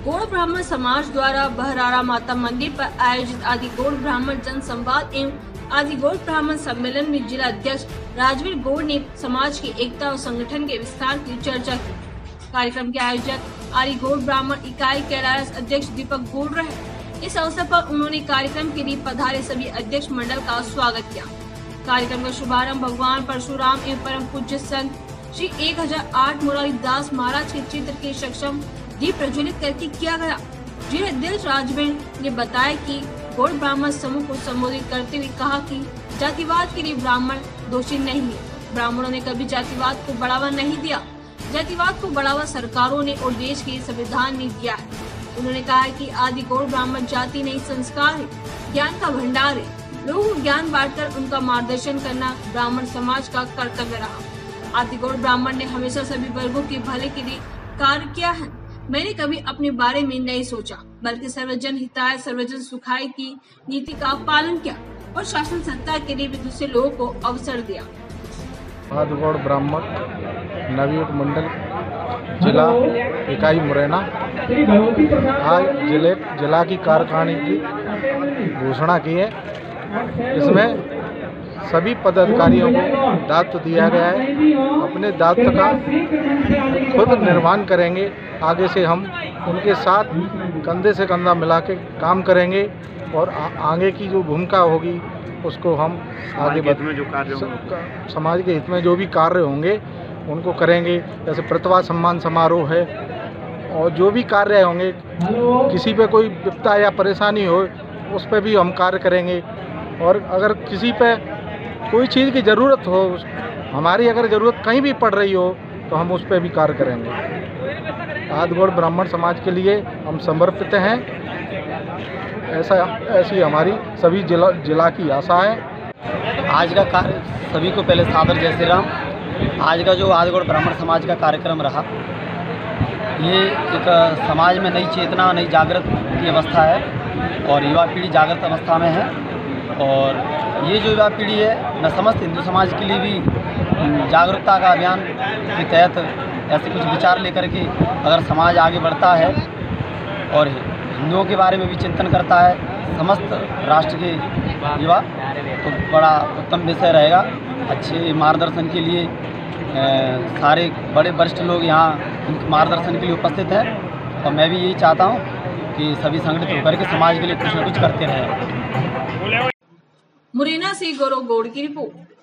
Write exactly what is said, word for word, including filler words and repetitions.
गौड़ ब्राह्मण समाज द्वारा बहरारा माता मंदिर पर आयोजित आदि गौड़ ब्राह्मण जन संवाद एवं आदि गौड़ ब्राह्मण सम्मेलन में जिला अध्यक्ष राजवीर गौड़ ने समाज की एकता और संगठन के विस्तार की चर्चा की। कार्यक्रम के आयोजक आदि गौड़ ब्राह्मण इकाई कैलाश अध्यक्ष दीपक गौड़ रहे। इस अवसर पर उन्होंने कार्यक्रम के लिए पधारे सभी अध्यक्ष मंडल का स्वागत किया। कार्यक्रम का शुभारंभ भगवान परशुराम एवं परम पूज्य संत श्री एक हजार आठ मुरारी दास महाराज के चित्र के सक्षम दीप प्रज्वलित करके किया गया। जिले अध्यक्ष राजवीर ने बताया कि गौड़ ब्राह्मण समूह को संबोधित करते हुए कहा कि जातिवाद के लिए ब्राह्मण दोषी नहीं है। ब्राह्मणों ने कभी जातिवाद को बढ़ावा नहीं दिया। जातिवाद को बढ़ावा सरकारों ने और देश के संविधान ने दिया है। उन्होंने कहा कि आदि गौड़ ब्राह्मण जाति नहीं संस्कार है, ज्ञान का भंडार है। लोगों को ज्ञान बांटकर उनका मार्गदर्शन करना ब्राह्मण समाज का कर्तव्य रहा। आदि गौड़ ब्राह्मण ने हमेशा सभी वर्गों के भले के लिए कार्य किया है। मैंने कभी अपने बारे में नहीं सोचा, बल्कि सर्वजन हिताय सर्वजन सुखाय की नीति का पालन किया और शासन सत्ता के लिए भी दूसरे लोगों को अवसर दिया। आदि गौड़ ब्राह्मण नवयुग मंडल जिला इकाई मुरैना आज जिले जिला की कार्यकारिणी की घोषणा की है। इसमें सभी पदाधिकारियों को दायित्व दिया गया है। अपने दायित्व का खुद निर्माण करेंगे। आगे से हम उनके साथ कंधे से कंधा मिला के काम करेंगे और आ, आगे की जो भूमिका होगी उसको हम आगे बढ़ में जो कार्य समाज के हित में जो भी कार्य होंगे उनको करेंगे। जैसे प्रतिभा सम्मान समारोह है और जो भी कार्य होंगे, किसी पे कोई विपदा या परेशानी हो उस पर भी हम कार्य करेंगे। और अगर किसी पे कोई चीज़ की ज़रूरत हो, हमारी अगर ज़रूरत कहीं भी पड़ रही हो तो हम उस पर भी कार्य करेंगे। आदि गौड़ ब्राह्मण समाज के लिए हम समर्पित हैं। ऐसा ऐसी हमारी सभी जिला जिला की आशा है। आज का कार्य सभी को पहले सादर जय श्री राम। आज का जो आदि गौड़ ब्राह्मण समाज का कार्यक्रम रहा, ये एक समाज में नई चेतना नई जागृत की अवस्था है और युवा पीढ़ी जागृत अवस्था में है। और ये जो युवा पीढ़ी है न समस्त हिंदू समाज के लिए भी जागरूकता का अभियान के तहत ऐसे कुछ विचार लेकर के अगर समाज आगे बढ़ता है और हिंदुओं के बारे में भी चिंतन करता है समस्त राष्ट्र के युवा, तो बड़ा उत्तम विषय रहेगा। अच्छे मार्गदर्शन के लिए ए, सारे बड़े वरिष्ठ लोग यहाँ उनके मार्गदर्शन के लिए उपस्थित हैं और मैं भी यही चाहता हूँ कि सभी संगठित होकर के समाज के लिए कुछ न कुछ करते रहें। मुरैना से गौरव गौड़ की रिपोर्ट।